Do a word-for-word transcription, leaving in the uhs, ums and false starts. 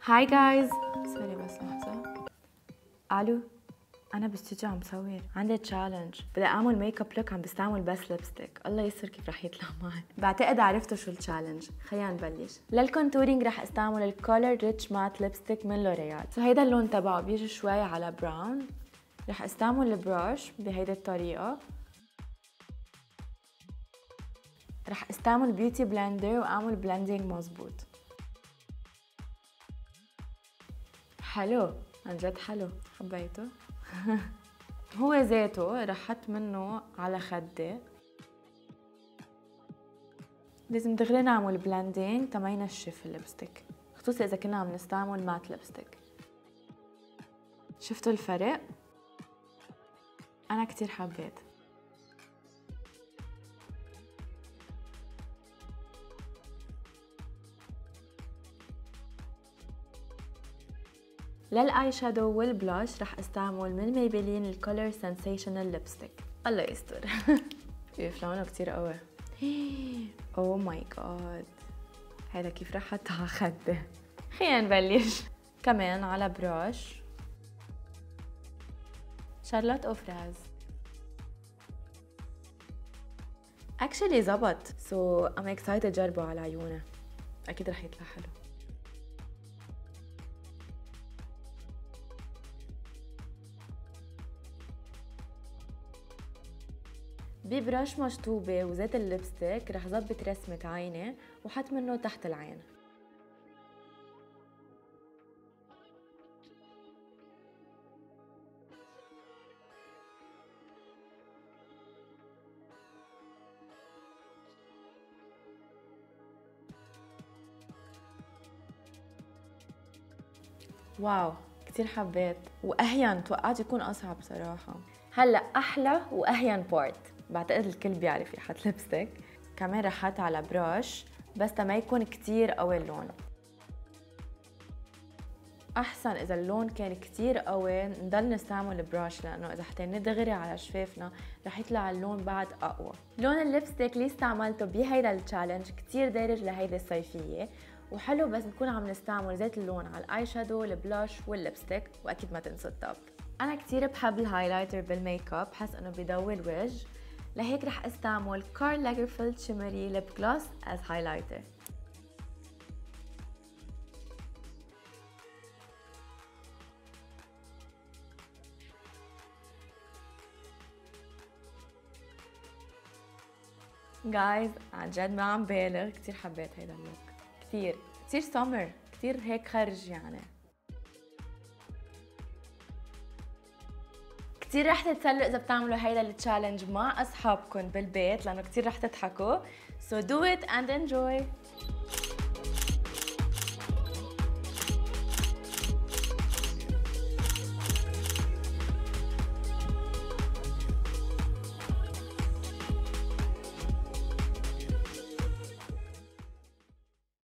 هاي جايز، سوري بس لحظة. الو، أنا باستوديو عم بصور، عندي تشالنج، بدي أعمل ميك اب لوك عم بستعمل بس ليبستيك، الله يستر كيف رح يطلع معي. بعتقد عرفتوا شو التشالنج، خلينا نبلش. للكونتورينج رح استعمل الكولر ريتش مات ليبستيك من لوريال، سو هيدا اللون تبعه بيجي شوي على براون. رح استعمل البراش بهيدي الطريقة. رح استعمل بيوتي بلندر واعمل بلندينج مزبوط. حلو، عن جد حلو، حبيته. هو ذاته رح حط منه على خدي. لازم دغري نعمل بلندينج تا ما ينشف اللبستيك، خصوصي اذا كنا عم نستعمل مات لبستيك. شفتوا الفرق؟ انا كتير حبيت. للاي شادو والبلاش رح استعمل من ميبلين الكولر سنسيشنال ليبستيك، الله يستر. كيف لونه كتير قوي. اوه ماي جاد، هذا كيف رح احطه على خدي. خلينا نبلش. كمان على براش شارلوت او فراز. اكشلي زبط، سو ام اكسايتد جربه على عيونه، اكيد رح يطلع حلو. ببرش مشطوبة وزيت اللبستيك رح ظبط رسمة عيني وحط منه تحت العين. واو كتير حبيت، واهين توقعت يكون اصعب صراحة. هلا احلى واهين بارت، بعتقد الكل بيعرف يحط لبستيك. كمان رح حط على براش بس ما يكون كتير قوي اللون. احسن اذا اللون كان كتير قوي نضل نستعمل براش، لانه اذا حطيناه دغري على شفافنا رح يطلع اللون بعد اقوى. لون اللبستيك اللي استعملته بهيدا التشالنج كتير دارج لهيدي الصيفيه، وحلو بس نكون عم نستعمل زيت اللون على الاي شادو البلاش واللبستيك، واكيد ما تنسوا التوب. انا كتير بحب الهايلايتر بالميك اب، بحس انه بيضوي الوجه، لهيك رح استعمل كارل لاجرفيلد شيمري ليب جلوس از هايلايتر. جايز عن جد ما عم بالغ، كتير حبيت هيدا اللوك، كتير كتير سمر، كتير هيك خرج يعني. كتير رح تتسلوا اذا بتعملوا هيدا التشالنج مع اصحابكم بالبيت، لانه كتير رح تضحكوا. So do it and enjoy.